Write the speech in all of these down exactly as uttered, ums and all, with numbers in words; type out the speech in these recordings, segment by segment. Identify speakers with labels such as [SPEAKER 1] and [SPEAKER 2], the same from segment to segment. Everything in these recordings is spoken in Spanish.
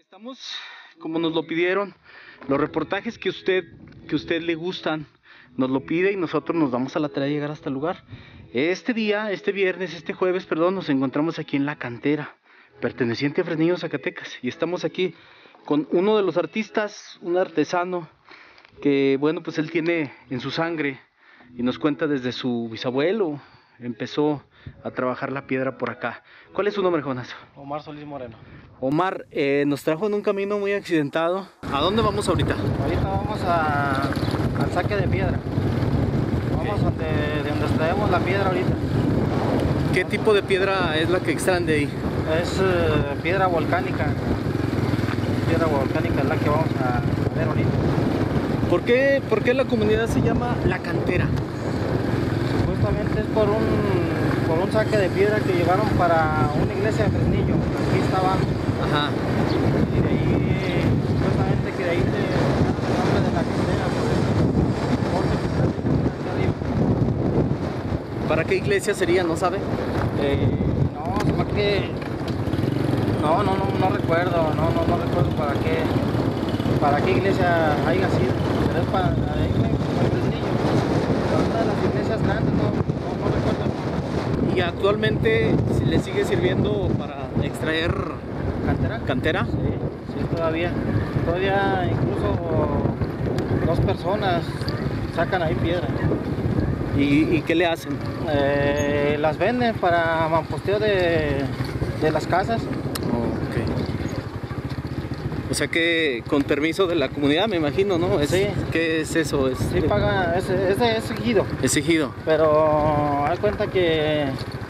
[SPEAKER 1] Estamos, como nos lo pidieron, los reportajes que usted, que usted le gustan, nos lo pide y nosotros nos damos a la tarea de llegar hasta el lugar. Este día, este viernes, este jueves, perdón, nos encontramos aquí en La Cantera, perteneciente a Fresnillo, Zacatecas. Y estamos aquí con uno de los artistas, un artesano, que bueno, pues él tiene en su sangre y nos cuenta desde su bisabuelo, empezó a trabajar la piedra por acá. ¿Cuál es su nombre, Jonas?
[SPEAKER 2] Omar Solís Moreno.
[SPEAKER 1] Omar, eh, nos trajo en un camino muy accidentado. ¿A dónde vamos ahorita?
[SPEAKER 2] Ahorita vamos a, al saque de piedra. Vamos donde, de donde extraemos la piedra ahorita.
[SPEAKER 1] ¿Qué tipo de piedra es la que extraen de ahí?
[SPEAKER 2] Es uh, piedra volcánica. Piedra volcánica es la que vamos a ver ahorita.
[SPEAKER 1] ¿Por qué, por qué la comunidad se llama La Cantera?
[SPEAKER 2] Supuestamente es por un, por un saque de piedra que llevaron para una iglesia de Fresnillo. Aquí estaba.
[SPEAKER 1] Ajá.
[SPEAKER 2] Y de ahí, supuestamente que de ahí se el nombre de La Cantera, por eso, que está aquí arriba.
[SPEAKER 1] ¿Para qué iglesia sería, no sabe?
[SPEAKER 2] Eh, no, se me que... No, no, no, no recuerdo, no, no, no recuerdo para qué, para qué iglesia haya sido, pero es para ahí, para Fresnillo, para una de las iglesias grandes, no, no, no recuerdo.
[SPEAKER 1] ¿Y actualmente le sigue sirviendo para extraer
[SPEAKER 2] ¿Cantera?
[SPEAKER 1] cantera?
[SPEAKER 2] Sí, sí, todavía, todavía incluso dos personas sacan ahí piedra.
[SPEAKER 1] ¿Y, y qué le hacen?
[SPEAKER 2] Eh, las venden para mamposteo de, de las casas.
[SPEAKER 1] Oh, okay. O sea que con permiso de la comunidad, me imagino, ¿no? ¿Es,
[SPEAKER 2] Sí.
[SPEAKER 1] ¿Qué es eso? ¿Es,
[SPEAKER 2] Sí, paga, es, es, de, es ejido.
[SPEAKER 1] exigido?
[SPEAKER 2] Pero hay cuenta que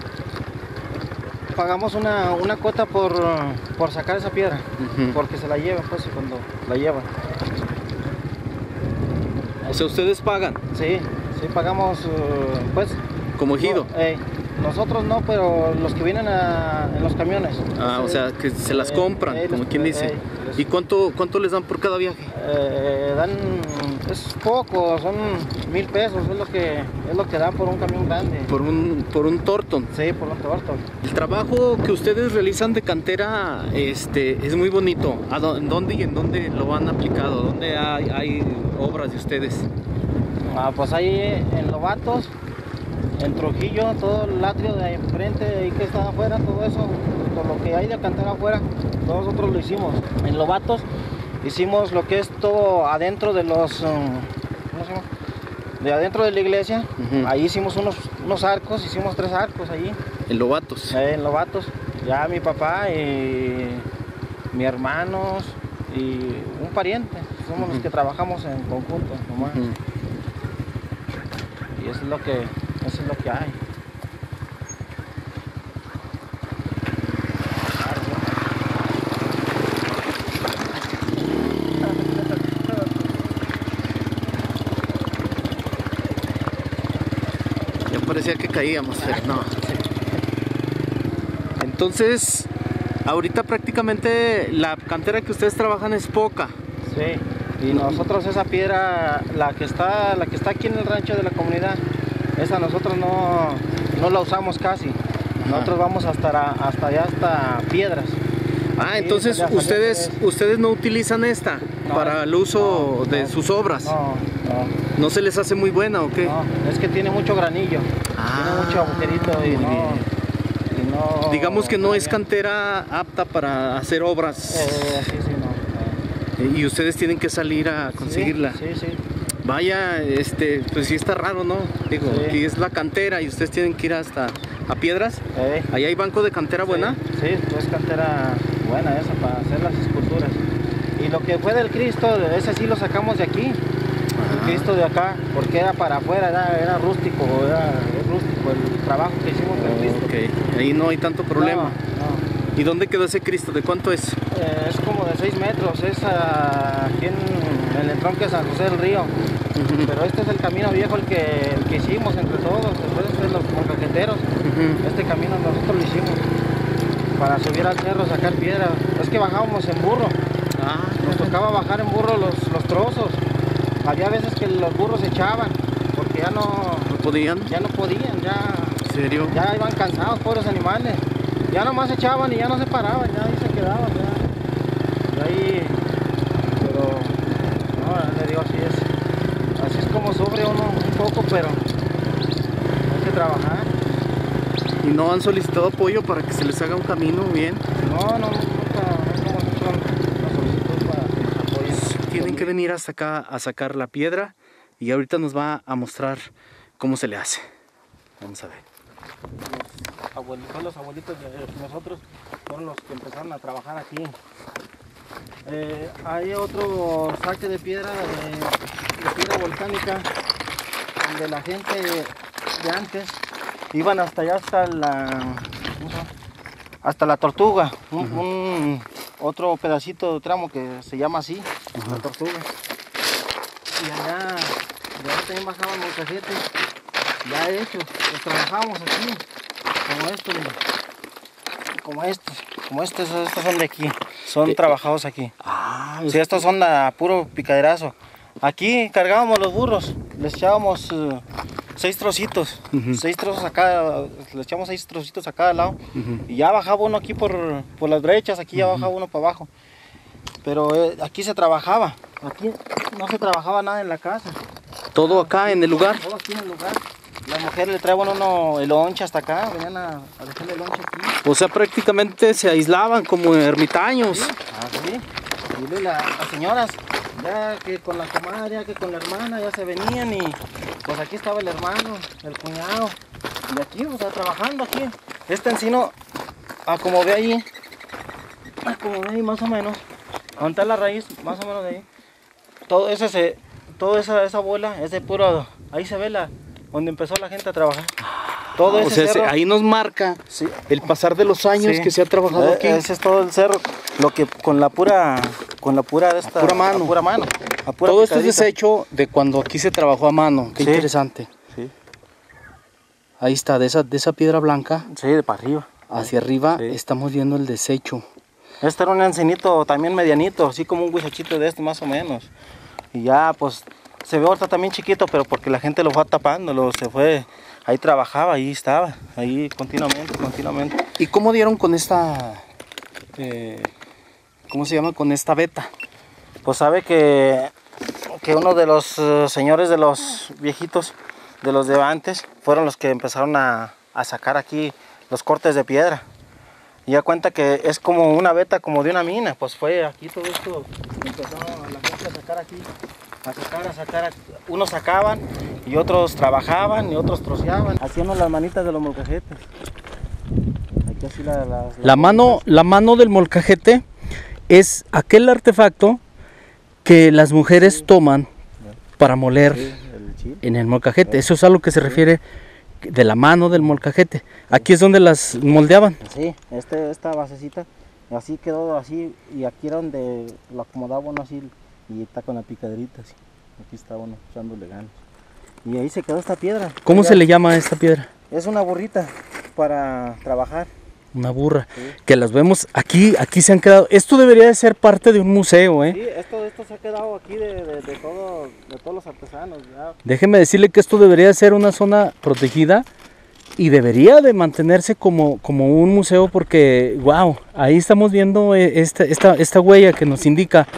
[SPEAKER 2] pagamos una, una cuota por, por sacar esa piedra,
[SPEAKER 1] Uh-huh.
[SPEAKER 2] porque se la llevan, pues, cuando la llevan.
[SPEAKER 1] O sea, ustedes pagan
[SPEAKER 2] Sí, sí, pagamos, uh, pues...
[SPEAKER 1] como ejido.
[SPEAKER 2] No, eh, nosotros no, pero los que vienen a, en los camiones.
[SPEAKER 1] Ah, o sea, que se las
[SPEAKER 2] Eh,
[SPEAKER 1] compran,
[SPEAKER 2] eh,
[SPEAKER 1] como
[SPEAKER 2] los-
[SPEAKER 1] quien dice.
[SPEAKER 2] eh, los-
[SPEAKER 1] ¿Y cuánto, cuánto les dan por cada viaje?
[SPEAKER 2] Eh, dan, es poco, son mil pesos, es lo que es lo que dan por un camión grande.
[SPEAKER 1] Por un, por un tortón.
[SPEAKER 2] Sí, por un torto.
[SPEAKER 1] El trabajo que ustedes realizan de cantera este, es muy bonito. ¿A dó- en dónde y en dónde lo han aplicado? ¿Dónde hay, hay obras de ustedes?
[SPEAKER 2] Ah, pues ahí en Lobatos, en Trujillo, todo el atrio de ahí enfrente, ahí que está afuera, todo eso, todo lo que hay de cantera afuera, todos nosotros lo hicimos. En Lobatos hicimos lo que es todo adentro de los, um, ¿cómo se llama? De adentro de la iglesia.
[SPEAKER 1] Ujú.
[SPEAKER 2] Ahí hicimos unos, unos arcos, hicimos tres arcos allí,
[SPEAKER 1] En Lobatos.
[SPEAKER 2] eh, en Lobatos. Ya mi papá y mis hermanos y un pariente, somos
[SPEAKER 1] Ujú.
[SPEAKER 2] los que trabajamos en conjunto nomás.
[SPEAKER 1] Ujú.
[SPEAKER 2] Y eso es lo que, eso es lo que hay.
[SPEAKER 1] Ya parecía que caíamos, pero no. Entonces, ahorita prácticamente la cantera que ustedes trabajan es poca.
[SPEAKER 2] Sí. Y nosotros esa piedra, la que está, la que está aquí en el rancho de la comunidad, esa nosotros no, no la usamos casi. Nosotros vamos hasta, la- hasta allá, hasta piedras.
[SPEAKER 1] Ah,
[SPEAKER 2] Sí,
[SPEAKER 1] entonces
[SPEAKER 2] esa ya
[SPEAKER 1] ustedes,
[SPEAKER 2] salió que
[SPEAKER 1] ustedes no utilizan esta
[SPEAKER 2] No,
[SPEAKER 1] para el uso
[SPEAKER 2] no,
[SPEAKER 1] de
[SPEAKER 2] no,
[SPEAKER 1] sus obras.
[SPEAKER 2] No, no,
[SPEAKER 1] ¿No se les hace muy buena o qué?
[SPEAKER 2] no, es que tiene mucho granillo,
[SPEAKER 1] Ah,
[SPEAKER 2] tiene mucho agujerito y
[SPEAKER 1] muy
[SPEAKER 2] no,
[SPEAKER 1] bien.
[SPEAKER 2] y no...
[SPEAKER 1] Digamos que no es
[SPEAKER 2] bien.
[SPEAKER 1] cantera apta para hacer obras.
[SPEAKER 2] Eh, sí, sí, no. eh.
[SPEAKER 1] Y ustedes tienen que salir a conseguirla.
[SPEAKER 2] Sí, sí, sí.
[SPEAKER 1] Vaya, este, pues sí está raro, ¿no? Digo,
[SPEAKER 2] Sí.
[SPEAKER 1] aquí es la cantera y ustedes tienen que ir hasta a Piedras.
[SPEAKER 2] Eh,
[SPEAKER 1] Ahí hay banco de cantera buena.
[SPEAKER 2] Sí, sí, es cantera buena esa para hacer las esculturas. Y lo que fue del Cristo, ese sí lo sacamos de aquí. El
[SPEAKER 1] Ah.
[SPEAKER 2] Cristo de acá, porque era para afuera, era, era rústico, era es rústico el trabajo que hicimos del Cristo.
[SPEAKER 1] Ok, ahí no hay tanto problema.
[SPEAKER 2] No, no.
[SPEAKER 1] ¿Y dónde quedó ese Cristo? ¿De cuánto es?
[SPEAKER 2] Eh, es como de seis metros, es ah, aquí en, en el entronque de San José del Río.
[SPEAKER 1] Ujú.
[SPEAKER 2] Pero este es el camino viejo el que, el que hicimos entre todos, después de los molcajeteros.
[SPEAKER 1] Ujú.
[SPEAKER 2] Este camino nosotros lo hicimos para subir al cerro, sacar piedra. Es que bajábamos en burro,
[SPEAKER 1] Ah,
[SPEAKER 2] nos tocaba bajar en burro los, los trozos. Había veces que los burros se echaban porque ya no,
[SPEAKER 1] ¿no podían?
[SPEAKER 2] ya no podían, ya,
[SPEAKER 1] ¿En serio?
[SPEAKER 2] ya iban cansados, pobres animales. Ya nomás se echaban y ya no se paraban, ya ahí se quedaban. Ya. Y ahí le digo, así es. Así es como sufre uno un poco, pero hay que trabajar.
[SPEAKER 1] ¿Y no han solicitado apoyo para que se les haga un camino bien?
[SPEAKER 2] No, no, nunca, nunca hemos hecho la solicitud para que nos apoyen.
[SPEAKER 1] Tienen que venir hasta acá a sacar la piedra y ahorita nos va a mostrar cómo se le hace. Vamos a ver.
[SPEAKER 2] Los abuelitos, los abuelitos de nosotros fueron los que empezaron a trabajar aquí. Eh, hay otro saque de piedra, de, de piedra volcánica, donde la gente de antes iban hasta allá, hasta la, hasta la Tortuga, un, uh-huh. un otro pedacito de tramo que se llama así, uh-huh. la Tortuga. Y allá, de allá también bajaban molcajetes, ya hechos, los trabajábamos aquí, como estos, mira. como estos, como estos, estos son de aquí, son trabajados aquí. Ah, sí, estos son a puro picaderazo. Aquí cargábamos los burros, les echábamos uh, seis trocitos, uh-huh. seis trozos a cada, les echamos seis trocitos a cada lado, uh-huh. y ya bajaba uno aquí por, por las brechas, aquí ya uh-huh. bajaba uno para abajo. Pero eh, aquí se trabajaba, aquí no se trabajaba nada en la casa.
[SPEAKER 1] ¿Todo acá en el lugar?
[SPEAKER 2] Todo aquí en el lugar. Las mujeres le traían uno el lonche hasta acá, venían a, a dejarle el lonche aquí.
[SPEAKER 1] O sea, prácticamente se aislaban como ermitaños.
[SPEAKER 2] Sí, así. Y la, las señoras, ya que con la comadre, que con la hermana, ya se venían y pues aquí estaba el hermano, el cuñado. Y aquí, o sea, trabajando aquí. Este encino, ah, como ve ahí, ah, como ve ahí más o menos, donde está la raíz, más o menos de ahí. Todo ese, se, toda esa, esa bola es de puro, ahí se ve la, donde empezó la gente a trabajar. Todo ese
[SPEAKER 1] o sea,
[SPEAKER 2] cerro,
[SPEAKER 1] ahí nos marca sí. el pasar de los años sí. que se ha trabajado
[SPEAKER 2] eh,
[SPEAKER 1] aquí.
[SPEAKER 2] Ese es todo el cerro, lo que con la pura, con la pura de esta,
[SPEAKER 1] a pura mano.
[SPEAKER 2] A pura mano a pura
[SPEAKER 1] todo
[SPEAKER 2] picadita.
[SPEAKER 1] Esto es desecho de cuando aquí se trabajó a mano. Qué sí. interesante.
[SPEAKER 2] Sí.
[SPEAKER 1] Ahí está, de esa, de esa piedra blanca.
[SPEAKER 2] Sí, de para arriba.
[SPEAKER 1] Hacia arriba
[SPEAKER 2] sí.
[SPEAKER 1] estamos viendo el desecho.
[SPEAKER 2] Este era un encinito también medianito, así como un huizachito de este más o menos. Y ya pues se ve ahorita también chiquito, pero porque la gente lo fue tapando, lo, se fue, ahí trabajaba, ahí estaba, ahí continuamente, continuamente.
[SPEAKER 1] ¿Y cómo dieron con esta, eh, cómo se llama, con esta veta?
[SPEAKER 2] Pues sabe que, que uno de los uh, señores de los viejitos, de los de antes, fueron los que empezaron a, a sacar aquí los cortes de piedra. Y ya cuenta que es como una veta como de una mina, pues fue aquí todo esto, empezó la gente a sacar aquí, a sacar, a sacar, unos sacaban y otros trabajaban y otros troceaban, hacían las manitas de los molcajetes. Aquí así la, la, la,
[SPEAKER 1] la, mano, la mano del molcajete es aquel artefacto que las mujeres sí. toman para moler sí, el chile. En el molcajete, sí. eso es a lo que se sí. refiere de la mano del molcajete. Aquí es donde las moldeaban.
[SPEAKER 2] Sí, este, esta basecita, así quedó así, y aquí era donde lo acomodaba uno así, y está con la picaderita así. Aquí está uno echándole ganas. Y ahí se quedó esta piedra.
[SPEAKER 1] ¿Cómo se le llama a esta piedra?
[SPEAKER 2] Es una burrita para trabajar.
[SPEAKER 1] Una burra, sí. que las vemos aquí, aquí se han quedado. Esto debería de ser parte de un museo, ¿eh?
[SPEAKER 2] Sí, esto, esto se ha quedado aquí de, de, de, todo, de todos los artesanos. Ya.
[SPEAKER 1] Déjeme decirle que esto debería de ser una zona protegida y debería de mantenerse como, como un museo porque, wow, ahí estamos viendo esta, esta, esta huella que nos indica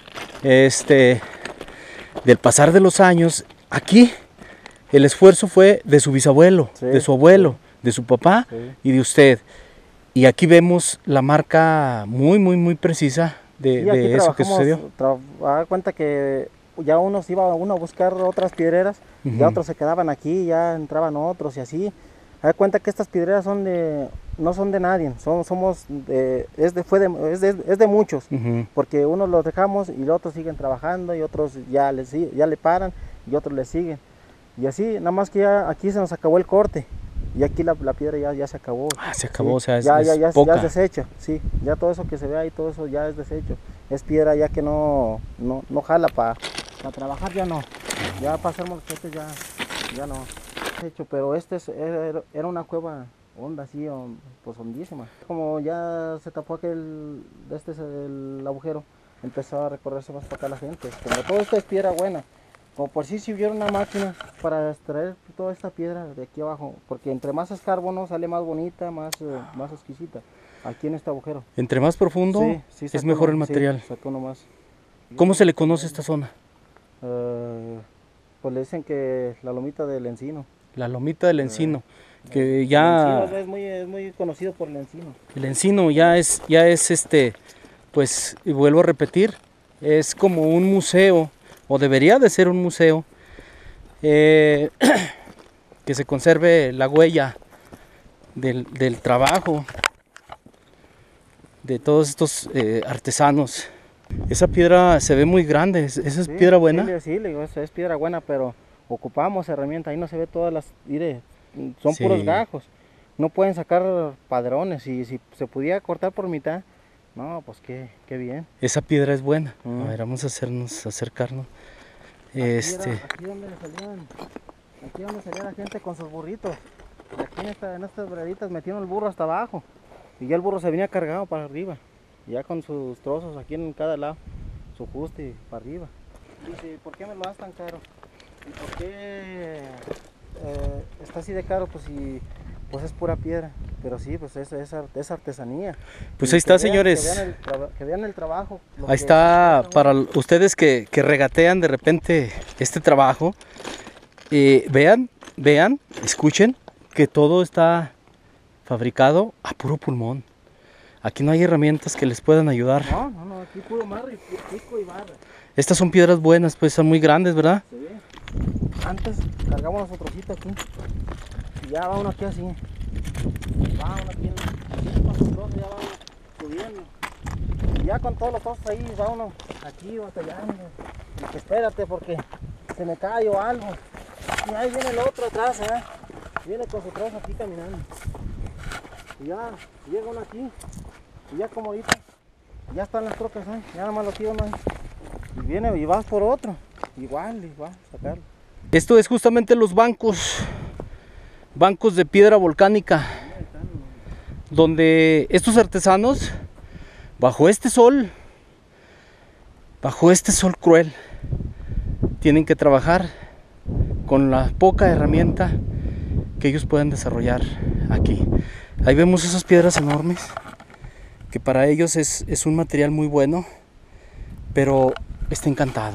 [SPEAKER 1] este, del pasar de los años. Aquí el esfuerzo fue de su bisabuelo, sí, de su abuelo, sí. de su papá sí. y de usted. Y aquí vemos la marca muy, muy, muy precisa de, de eso que sucedió.
[SPEAKER 2] A dar cuenta que ya unos iba uno a buscar otras piedreras, uh-huh. ya otros se quedaban aquí, ya entraban otros y así. A dar cuenta que estas piedreras son de, no son de nadie, son, somos de, es de, fue de, es de, es de muchos, uh-huh. porque unos los dejamos y los otros siguen trabajando y otros ya, les, ya le paran y otros le siguen. Y así, nada más que ya aquí se nos acabó el corte. Y aquí la, la piedra ya, ya se acabó.
[SPEAKER 1] Ah, se acabó, sí. o sea, es,
[SPEAKER 2] ya,
[SPEAKER 1] es
[SPEAKER 2] ya, ya,
[SPEAKER 1] poca.
[SPEAKER 2] ya es desecho, sí. Ya todo eso que se ve ahí, todo eso ya es desecho. Es piedra ya que no, no, no jala para pa trabajar, ya no. Ya para hacer molcajetes ya, ya no. Desecho, pero este es, era, era una cueva honda, así, pues hondísima. Como ya se tapó aquel, este es el agujero, empezó a recorrerse más para acá la gente. Como todo esto es piedra buena. Como por si si hubiera una máquina para extraer toda esta piedra de aquí abajo, porque entre más escarbono sale más bonita, más, eh, más exquisita, aquí en este agujero.
[SPEAKER 1] Entre más profundo sí, sí, es mejor uno, el material.
[SPEAKER 2] Sí, saca uno más.
[SPEAKER 1] ¿Cómo se le conoce esta zona?
[SPEAKER 2] Uh, pues le dicen que la lomita del encino.
[SPEAKER 1] La lomita del encino,
[SPEAKER 2] Uh,
[SPEAKER 1] que
[SPEAKER 2] el
[SPEAKER 1] ya...
[SPEAKER 2] encino es muy, es muy conocido por el encino.
[SPEAKER 1] El encino ya es, ya es este, pues, y vuelvo a repetir, es como un museo, o debería de ser un museo, eh, que se conserve la huella del, del trabajo de todos estos eh, artesanos. Esa piedra se ve muy grande, ¿esa es
[SPEAKER 2] Sí,
[SPEAKER 1] piedra buena?
[SPEAKER 2] Sí, sí, le digo, es, es piedra buena, pero ocupamos herramientas, ahí no se ve todas las, mire, son
[SPEAKER 1] Sí.
[SPEAKER 2] puros gajos, no pueden sacar padrones, y si se pudiera cortar por mitad, no, pues qué, qué bien.
[SPEAKER 1] Esa piedra es buena.
[SPEAKER 2] Mm.
[SPEAKER 1] A ver, vamos a hacernos, acercarnos.
[SPEAKER 2] Aquí
[SPEAKER 1] Este,
[SPEAKER 2] era, aquí donde salían, aquí donde salía la gente con sus burritos, y aquí en, esta, en estas braditas metieron el burro hasta abajo, y ya el burro se venía cargado para arriba, ya con sus trozos aquí en cada lado, su fuste para arriba. Dice, ¿por qué me lo das tan caro? ¿Y por qué eh, está así de caro? Pues si pues es pura piedra, pero sí, pues es, es, es artesanía.
[SPEAKER 1] pues
[SPEAKER 2] Y
[SPEAKER 1] ahí está,
[SPEAKER 2] que vean,
[SPEAKER 1] señores.
[SPEAKER 2] Que vean el, traba- que vean el trabajo. lo
[SPEAKER 1] Ahí
[SPEAKER 2] que-
[SPEAKER 1] está para ustedes que, que regatean de repente este trabajo. Eh, vean, vean, escuchen que todo está fabricado a puro pulmón. Aquí no hay herramientas que les puedan ayudar.
[SPEAKER 2] No, no, no, aquí puro marro y pi- pico y barra.
[SPEAKER 1] Estas son piedras buenas, pues son muy grandes, ¿verdad?
[SPEAKER 2] Sí. Antes cargamos nuestro trocito aquí y ya va uno aquí así. Va uno aquí, así con sus trozos, ya va uno subiendo. Y ya con todos los trozos ahí va uno aquí batallando. Y que espérate porque se me cae o algo. Y ahí viene el otro atrás, ¿eh? Viene con su trozo aquí caminando. Y ya llega uno aquí. Y ya como ahorita, ya están las trocas, ¿eh? Ya nada más lo tiro uno ahí. Y viene y vas por otro. Igual, igual, sacarlo.
[SPEAKER 1] Esto es justamente los bancos, bancos de piedra volcánica, donde estos artesanos, bajo este sol, bajo este sol cruel, tienen que trabajar con la poca herramienta que ellos pueden desarrollar aquí. Ahí vemos esas piedras enormes, que para ellos es, es un material muy bueno, pero está encantado.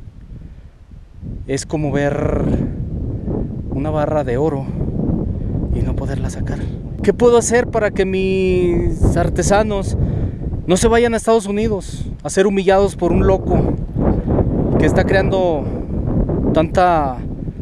[SPEAKER 1] Es como ver una barra de oro y no poderla sacar. ¿Qué puedo hacer para que mis artesanos no se vayan a Estados Unidos a ser humillados por un loco que está creando tanta...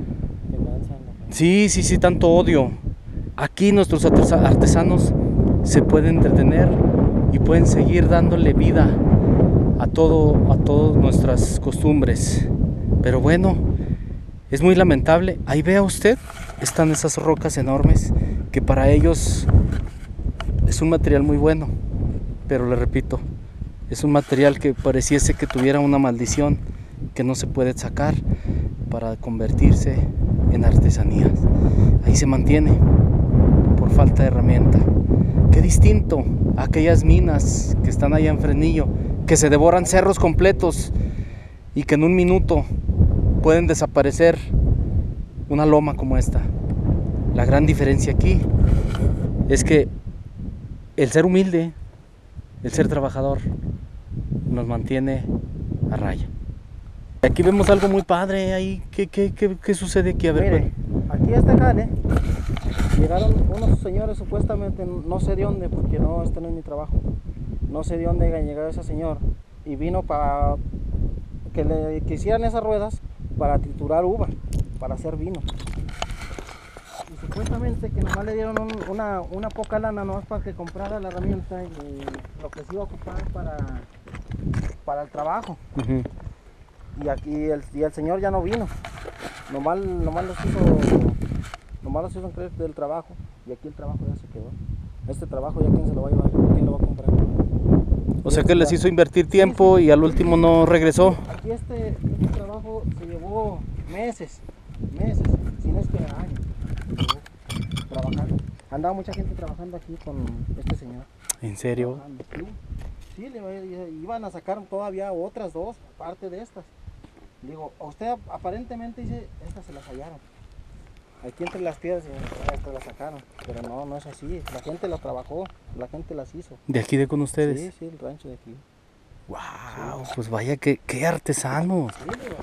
[SPEAKER 1] Sí, sí, sí, tanto odio? Aquí nuestros artesanos se pueden entretener y pueden seguir dándole vida a todo, a todas nuestras costumbres. Pero bueno, es muy lamentable. Ahí vea usted, están esas rocas enormes que para ellos es un material muy bueno, pero le repito, es un material que pareciese que tuviera una maldición que no se puede sacar para convertirse en artesanías. Ahí se mantiene por falta de herramienta. Qué distinto a aquellas minas que están allá en Fresnillo, que se devoran cerros completos y que en un minuto pueden desaparecer una loma como esta. La gran diferencia aquí es que el ser humilde, el ser trabajador, nos mantiene a raya. Aquí vemos algo muy padre ahí. ¿Qué, qué, qué, qué sucede aquí? A ver,
[SPEAKER 2] Mire, aquí a este jale llegaron unos señores supuestamente, no sé de dónde, porque no, este no es mi trabajo. No sé de dónde llegó ese señor y vino para que le que hicieran esas ruedas para triturar uva, para hacer vino. Y supuestamente que nomás le dieron un, una, una poca lana nomás para que comprara la herramienta y lo que se iba a ocupar para, para el trabajo.
[SPEAKER 1] uh-huh.
[SPEAKER 2] Y aquí el, y el señor ya no vino, nomás, nomás los hizo, nomás los hizo creer del trabajo, y aquí el trabajo ya se quedó. Este trabajo ya quién se lo va a llevar, quién lo va a comprar.
[SPEAKER 1] O sea que les hizo invertir tiempo sí, sí. Y al último no regresó.
[SPEAKER 2] Aquí este, este trabajo se llevó meses, meses, si no es que años, trabajando. Andaba mucha gente trabajando aquí con este señor.
[SPEAKER 1] ¿En serio?
[SPEAKER 2] Sí, sí, le iban a sacar todavía otras dos, aparte de estas. Digo, a usted aparentemente dice, estas se las hallaron. Aquí entre las piedras se las sacaron, pero no, no es así. La gente las trabajó, la gente las hizo.
[SPEAKER 1] ¿De aquí de con ustedes?
[SPEAKER 2] Sí, sí, el rancho de aquí.
[SPEAKER 1] Wow, sí. Pues vaya que qué artesanos.
[SPEAKER 2] Sí,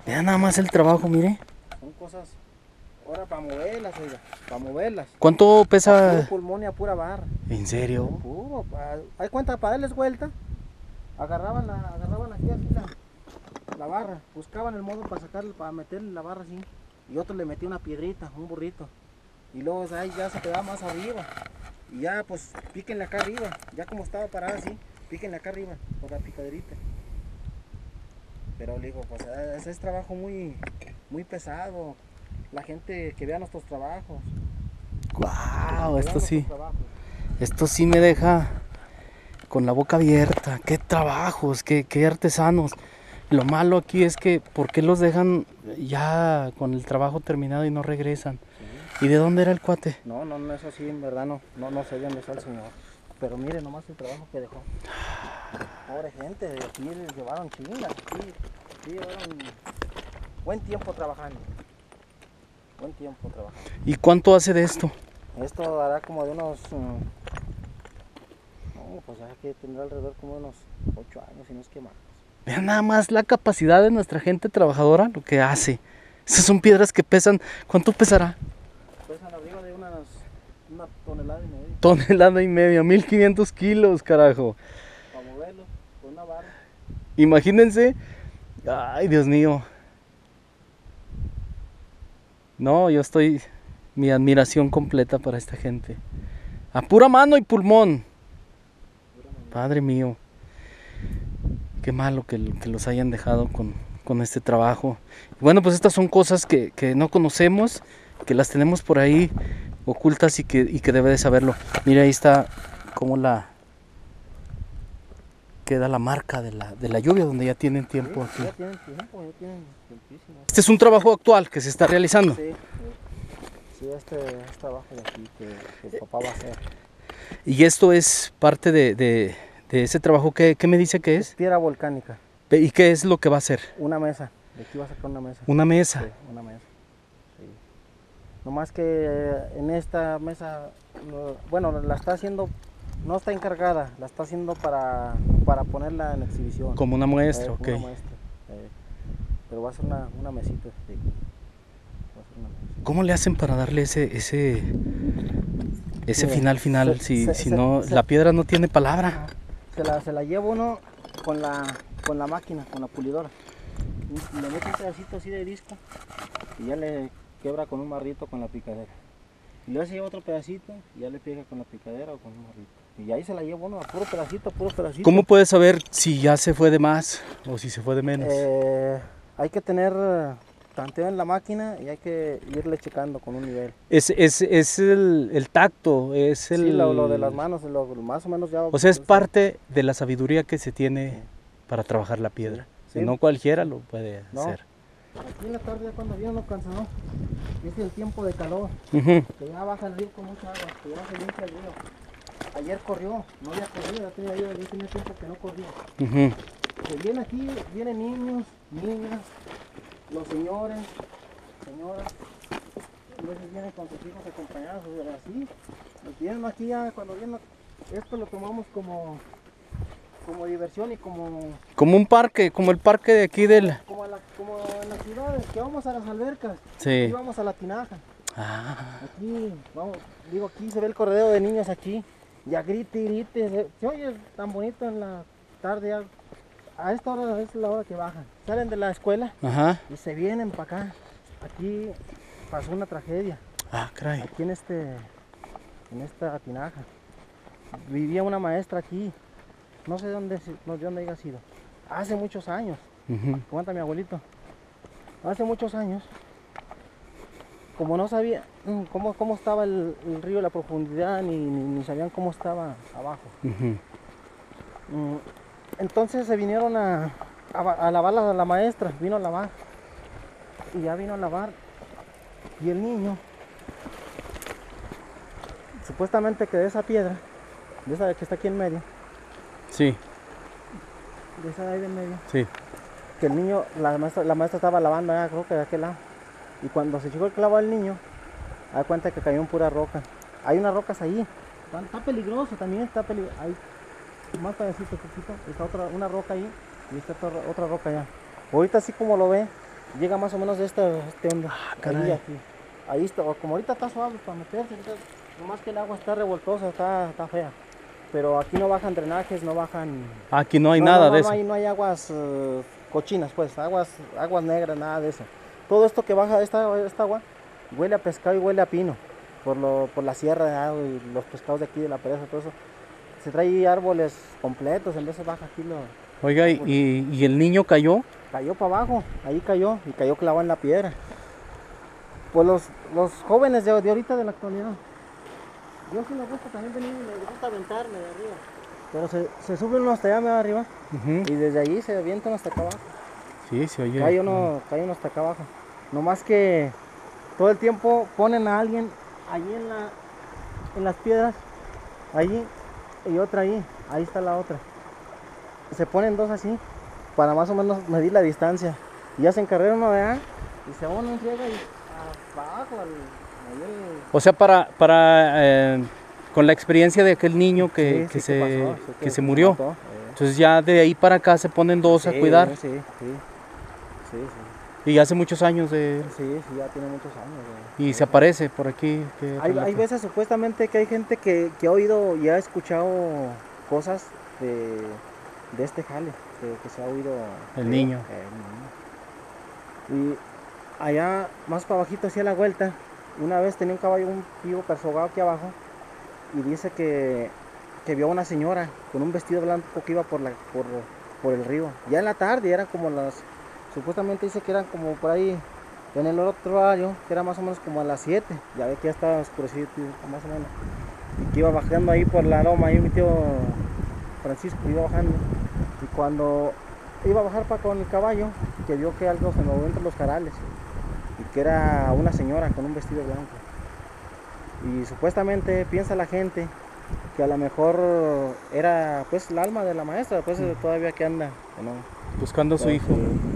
[SPEAKER 1] Vean nada más el trabajo, mire.
[SPEAKER 2] Son cosas, ahora para moverlas, oiga, para moverlas.
[SPEAKER 1] ¿Cuánto
[SPEAKER 2] A
[SPEAKER 1] pesa?
[SPEAKER 2] puro pulmón y a pura barra.
[SPEAKER 1] ¿En serio?
[SPEAKER 2] Puro, pa- hay cuenta, para darles vuelta, agarraban, la, agarraban aquí así la, la barra, buscaban el modo para sacarle, para meterle la barra así. Y otro le metía una piedrita, un burrito. Y luego ahí ya se quedaba más arriba. Y ya pues píquenle acá arriba, ya como estaba parada así, píquenle acá arriba, con la picaderita. Pero le digo, pues ese es trabajo muy, muy pesado. La gente que vea nuestros trabajos.
[SPEAKER 1] Wow,
[SPEAKER 2] que
[SPEAKER 1] esto
[SPEAKER 2] vea
[SPEAKER 1] sí,
[SPEAKER 2] nuestros trabajos.
[SPEAKER 1] esto sí me deja con la boca abierta. Qué trabajos, qué, qué artesanos. Lo malo aquí es que, ¿por qué los dejan ya con el trabajo terminado y no regresan?
[SPEAKER 2] Sí.
[SPEAKER 1] ¿Y de dónde era el cuate?
[SPEAKER 2] No, no, no, eso sí, en verdad no, no, no sé dónde está el señor. Pero mire nomás el trabajo que dejó. Pobre gente, de aquí les llevaron chingas, sí, sí, llevaron buen tiempo trabajando. Buen tiempo trabajando.
[SPEAKER 1] ¿Y cuánto hace de esto?
[SPEAKER 2] Esto hará como de unos, um, no, pues hay que tendrá alrededor como de unos ocho años, si no es que más.
[SPEAKER 1] Vean nada más la capacidad de nuestra gente trabajadora, lo que hace. Esas son piedras que pesan, ¿cuánto pesará?
[SPEAKER 2] Pesan arriba de unas, una tonelada y media.
[SPEAKER 1] Tonelada y media, mil quinientos kilos, carajo.
[SPEAKER 2] Para moverlo con una barra.
[SPEAKER 1] Imagínense. Ay, Dios mío. No, yo estoy, mi admiración completa para esta gente. A pura mano y pulmón. Padre mío. Qué malo que, que los hayan dejado con, con este trabajo. Bueno, pues estas son cosas que, que no conocemos, que las tenemos por ahí ocultas y que, y que debe de saberlo. Mira, ahí está como la queda la marca de la, de la lluvia, donde ya tienen tiempo aquí.
[SPEAKER 2] Ya tienen tiempo, ya tienen tiempísimo.
[SPEAKER 1] Este es un trabajo actual que se está realizando.
[SPEAKER 2] Sí, sí, este es trabajo de aquí que, que el papá va a hacer.
[SPEAKER 1] Y esto es parte de, de, de ese trabajo. ¿Qué, ¿Qué me dice que es?
[SPEAKER 2] Piedra volcánica.
[SPEAKER 1] ¿Y qué es lo que va a hacer?
[SPEAKER 2] Una mesa. De aquí va a sacar una mesa.
[SPEAKER 1] Una mesa.
[SPEAKER 2] Sí, una mesa. Sí. Nomás que eh, en esta mesa, no, bueno, la está haciendo, no está encargada, la está haciendo para, para ponerla en exhibición.
[SPEAKER 1] Como una muestra,
[SPEAKER 2] Eh,
[SPEAKER 1] ok.
[SPEAKER 2] Una muestra. Eh, pero va a ser una, una mesita. Sí. Va a ser una mesa.
[SPEAKER 1] ¿Cómo le hacen para darle ese ese ese
[SPEAKER 2] Mira,
[SPEAKER 1] final final
[SPEAKER 2] se-
[SPEAKER 1] si,
[SPEAKER 2] se-
[SPEAKER 1] si
[SPEAKER 2] se-
[SPEAKER 1] no
[SPEAKER 2] se-
[SPEAKER 1] la piedra no tiene palabra?
[SPEAKER 2] Se la, se la lleva uno con la, con la máquina, con la pulidora. Y le mete un pedacito así de disco y ya le quebra con un marrito con la picadera. Y luego se lleva otro pedacito y ya le pega con la picadera o con un marrito. Y ahí se la lleva uno a puro pedacito, a puro pedacito.
[SPEAKER 1] ¿Cómo puedes saber si ya se fue de más o si se fue de menos?
[SPEAKER 2] Eh, hay que tener eh, tanteo en la máquina y hay que irle checando con un nivel.
[SPEAKER 1] Es, es, es el, el tacto, es el...
[SPEAKER 2] Sí, lo, lo de las manos, lo, lo más o menos ya...
[SPEAKER 1] O sea, es parte de la sabiduría que se tiene
[SPEAKER 2] Sí.
[SPEAKER 1] para trabajar la piedra.
[SPEAKER 2] Sí.
[SPEAKER 1] Y no cualquiera lo puede
[SPEAKER 2] No.
[SPEAKER 1] hacer.
[SPEAKER 2] Aquí en la tarde ya cuando viene uno cansado, es el tiempo de calor.
[SPEAKER 1] Ujú.
[SPEAKER 2] Que ya baja el río con mucha agua, que ya se limpia el río. Ayer corrió, no había corrido, ya tenía, yo, yo tenía tiempo que no corría.
[SPEAKER 1] Ujú.
[SPEAKER 2] Que viene aquí, vienen niños, niñas, los señores, señoras, a veces vienen con sus hijos acompañados, o sea, así. Pues vienen aquí ya, cuando vienen, esto lo tomamos como, como diversión y como,
[SPEAKER 1] Como un parque, como el parque de aquí del...
[SPEAKER 2] como, a la- como en las ciudades, que vamos a las albercas,
[SPEAKER 1] Sí.
[SPEAKER 2] aquí vamos a la tinaja.
[SPEAKER 1] Ah,
[SPEAKER 2] Aquí, vamos, digo, aquí se ve el corredero de niños aquí. Ya grite y grite. Se, se oye tan bonito en la tarde. Ya, a esta hora es la hora que bajan. Salen de la escuela
[SPEAKER 1] ajá.
[SPEAKER 2] y se vienen para acá. Aquí pasó una tragedia.
[SPEAKER 1] Ah, caray.
[SPEAKER 2] Aquí en este, en esta tinaja. Vivía una maestra aquí. No sé dónde, se- no, de dónde haya sido. Hace muchos años.
[SPEAKER 1] Ujú.
[SPEAKER 2] Cuenta mi abuelito. Hace muchos años, como no sabía mm, cómo, cómo estaba el, el río, la profundidad, ni, ni, ni sabían cómo estaba abajo.
[SPEAKER 1] Ujú.
[SPEAKER 2] Mm, Entonces se vinieron a, a, ba- a lavar la, la maestra, vino a lavar. Y ya vino a lavar. Y el niño, supuestamente que de esa piedra, de esa que está aquí en medio,
[SPEAKER 1] Sí,
[SPEAKER 2] de esa de ahí de en medio,
[SPEAKER 1] sí.
[SPEAKER 2] que el niño, la maestra, la maestra estaba lavando allá, creo que de aquel lado. Y cuando se llegó el clavo al niño, da cuenta que cayó en pura roca. Hay unas rocas ahí. Está, está peligroso también, está peligroso. Hay más pedacito, poquito. Está otra, una roca ahí y está otra, otra roca allá. Ahorita así como lo ve, Llega más o menos de este, este onda.
[SPEAKER 1] Ah, caray.
[SPEAKER 2] Ahí, aquí. Ahí está, como ahorita está suave para meterse, ahorita, nomás que el agua está revoltosa, está, está fea. Pero aquí no bajan drenajes, no bajan...
[SPEAKER 1] Aquí no hay
[SPEAKER 2] no,
[SPEAKER 1] nada
[SPEAKER 2] no, no,
[SPEAKER 1] de
[SPEAKER 2] no
[SPEAKER 1] eso.
[SPEAKER 2] hay, no hay aguas uh, cochinas, pues, aguas, aguas negras, nada de eso. Todo esto que baja, esta, esta agua, huele a pescado y huele a pino. Por, lo, por la sierra de agua y los pescados de aquí de la presa, todo eso. Se trae árboles completos, en veces baja aquí lo...
[SPEAKER 1] Oiga, ¿y, y, y el niño cayó?
[SPEAKER 2] Cayó para abajo, ahí cayó, y cayó clavado en la piedra. Pues los, los jóvenes de, de ahorita de la actualidad, yo sí me gusta también venir y me gusta aventarme de arriba. Pero se, se sube uno hasta allá me va arriba,
[SPEAKER 1] Uh-huh.
[SPEAKER 2] y desde allí se avientan hasta acá abajo.
[SPEAKER 1] Sí, se oye.
[SPEAKER 2] Cae uno, cae uno hasta acá abajo. No más que todo el tiempo ponen a alguien allí en, la, en las piedras, allí, y otra ahí, ahí está la otra. Se ponen dos así, para más o menos medir la distancia. Y hacen carrera uno de allá, y se van en friega y abajo, al, ahí el...
[SPEAKER 1] O sea, para, para eh, con la experiencia de aquel niño que,
[SPEAKER 2] Sí,
[SPEAKER 1] que,
[SPEAKER 2] sí,
[SPEAKER 1] se,
[SPEAKER 2] pasó, sí,
[SPEAKER 1] que se murió.
[SPEAKER 2] mató, eh.
[SPEAKER 1] Entonces ya de ahí para acá se ponen dos a
[SPEAKER 2] Sí,
[SPEAKER 1] cuidar.
[SPEAKER 2] Sí, sí, sí, sí,
[SPEAKER 1] Y hace muchos años de...
[SPEAKER 2] sí, sí, ya tiene muchos años. eh.
[SPEAKER 1] Y se aparece por aquí. que
[SPEAKER 2] Hay,
[SPEAKER 1] relata.
[SPEAKER 2] hay veces supuestamente que hay gente que, que ha oído y ha escuchado cosas de, de este jale, que, que se ha oído.
[SPEAKER 1] El
[SPEAKER 2] eh,
[SPEAKER 1] niño.
[SPEAKER 2] eh, el niño. Y allá más para abajito hacia la vuelta, una vez tenía un caballo, un vivo persogado aquí abajo, y dice que, que vio a una señora con un vestido blanco que iba por, la, por, por el río. Ya en la tarde, eran como las, supuestamente dice que eran como por ahí. En el otro horario, que era más o menos como a las siete, ya ve que ya estaba oscurecido más o menos, y que iba bajando ahí por la loma, ahí mi tío Francisco iba bajando, y cuando iba a bajar para con el caballo, que vio que algo se movió entre los jarales, y que era una señora con un vestido blanco, y supuestamente piensa la gente que a lo mejor era pues el alma de la maestra, pues todavía que anda, ¿no?
[SPEAKER 1] Buscando a su
[SPEAKER 2] Pero
[SPEAKER 1] hijo.
[SPEAKER 2] sí,